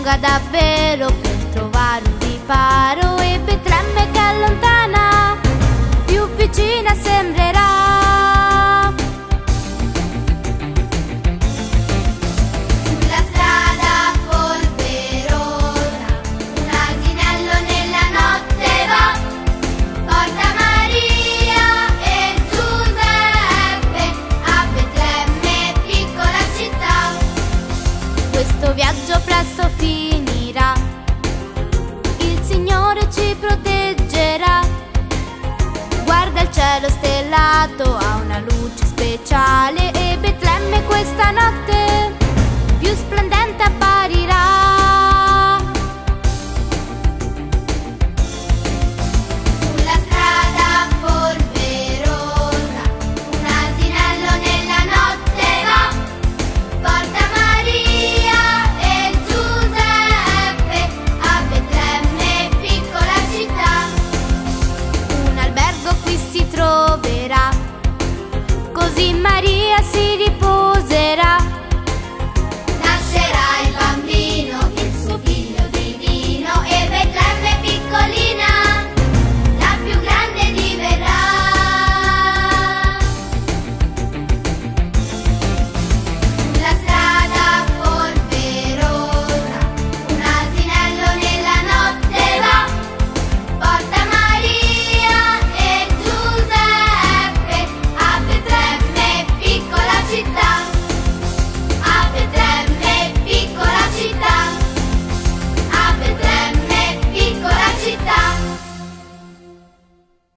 lunga davvero per trovare un riparo, e Betlemme che è lontana più vicina sembrerà. Sulla strada polverosa un asinello nella notte va, porta Maria e Giuseppe a Betlemme, piccola città. Questo viaggio presto finirà, il Signore ci proteggerà. Guarda il cielo stellato, ha una luce speciale, e Betlemme questa notte più splendente apparirà. Sulla strada polverosa un asinello nella notte va, porta Maria e Giuseppe a Betlemme, piccola città. Un albergo qui si troverà, così Maria si riposerà.